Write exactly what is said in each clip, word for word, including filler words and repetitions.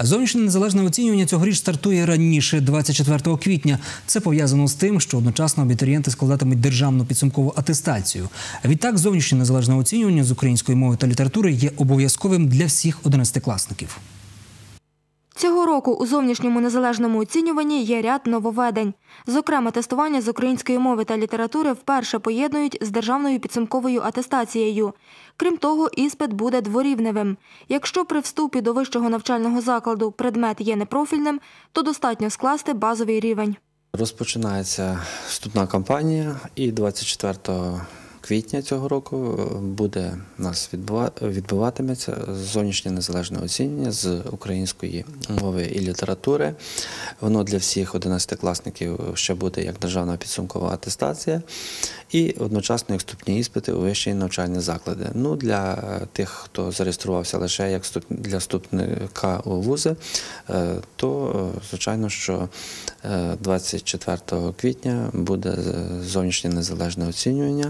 Зовнішнє незалежне оцінювання цьогоріч стартує раніше, двадцять четвертого квітня. Це пов'язано з тим, що одночасно абітурієнти складатимуть державну підсумкову атестацію. Відтак, зовнішнє незалежне оцінювання з української мови та літератури є обов'язковим для всіх одинадцятикласників. Цього року у зовнішньому незалежному оцінюванні є ряд нововведень. Зокрема, тестування з української мови та літератури вперше поєднують з державною підсумковою атестацією. Крім того, іспит буде дворівневим. Якщо при вступі до вищого навчального закладу предмет є непрофільним, то достатньо скласти базовий рівень. Розпочинається вступна кампанія і двадцять четвертого квітня цього року буде у нас відбуватиметься зовнішнє незалежне оцінювання з української мови і літератури. Воно для всіх одинадцятикласників ще буде як державна підсумкова атестація і одночасно як вступні іспити у вищі навчальні заклади. Ну, для тих, хто зареєструвався лише як для вступника у вузи, то, звичайно, що двадцять четвертого квітня буде зовнішнє незалежне оцінювання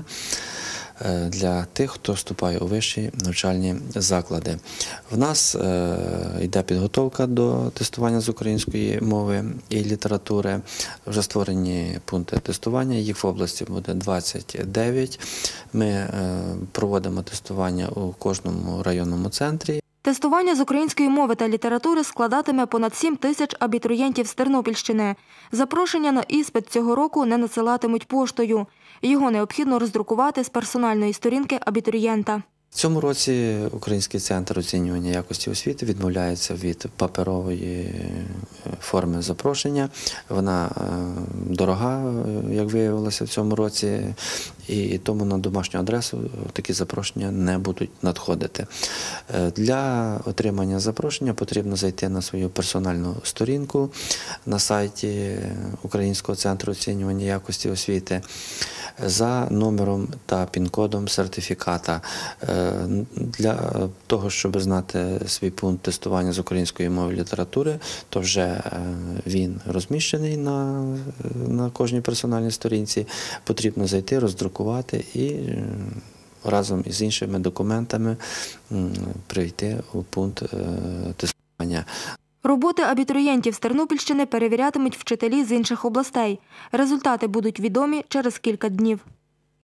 для тих, хто вступає у вищі навчальні заклади. В нас йде підготовка до тестування з української мови і літератури. Вже створені пункти тестування, їх в області буде двадцять дев'ять. Ми проводимо тестування у кожному районному центрі. Тестування з української мови та літератури складатиме понад сім тисяч абітурієнтів з Тернопільщини. Запрошення на іспит цього року не надсилатимуть поштою. Його необхідно роздрукувати з персональної сторінки абітурієнта. В цьому році Український центр оцінювання якості освіти відмовляється від паперової форми запрошення. Вона дорога, як виявилося в цьому році, і тому на домашню адресу такі запрошення не будуть надходити. Для отримання запрошення потрібно зайти на свою персональну сторінку на сайті Українського центру оцінювання якості освіти за номером та пін-кодом сертифіката. Для того, щоб знати свій пункт тестування з української мови і літератури, то вже він розміщений на, на кожній персональній сторінці. Потрібно зайти, роздрукувати і разом із іншими документами прийти у пункт тестування. Роботи абітурієнтів з Тернопільщини перевірятимуть вчителі з інших областей. Результати будуть відомі через кілька днів.